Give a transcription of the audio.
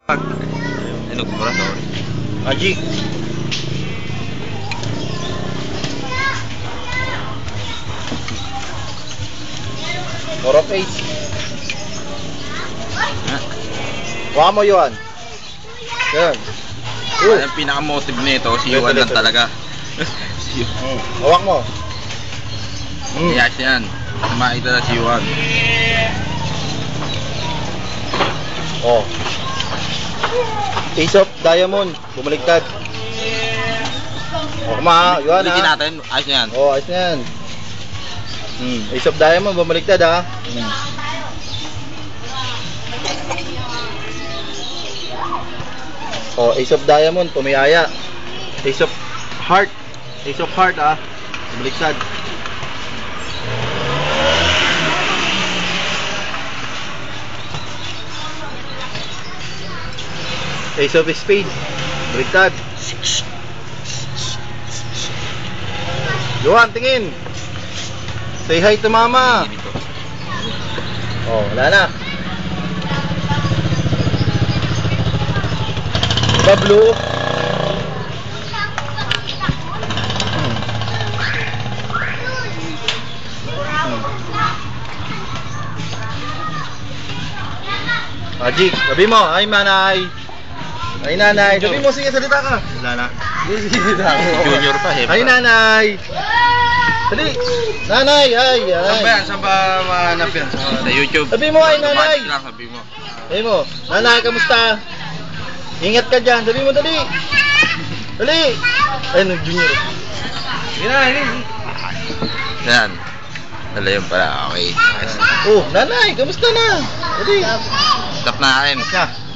Ano ko mura to? Magic. Four of eight. Kuha mo yun. Yan. Ang pinaka-motive nito, si Yuan lang talaga. Hawak mo. Yes yan. Makita na si Yuan. Oh. Ace of Diamond. Bumaligtad. O, kuma, Yuan Ulitin ha. natin, ayos na yan. Oh, ayos na yan. Ace of Diamond, bumaligtad ha. Oh, Ace of Diamond, pumiyaya. Ace of Heart. Ace of Heart ha. Bumaligtad. Ace of Spade. Bumaligtad. Yuan, tingin. Say hi to mama. Oh, wala na. Bablu. Magic, sabi mo, ay manay. Ay nanay, sabi mo, sige salita ka. Wala na. Sige salita ka. Junior pa eh. Ay nanay. Dali. Nanay, ay. Saan ba yan? Saan ba mahanap yan? Sa YouTube. Sabi mo, ay nanay. Lang, sabi mo. Sabi mo, nanay, kamusta? Ingat ka dyan. Sabi mo, dali. Dali. Ay, junior. Sige na, Yan. Dala yun pala. Okay. Oh, nanay, kamusta na? Dali. Stop na akin. Siya.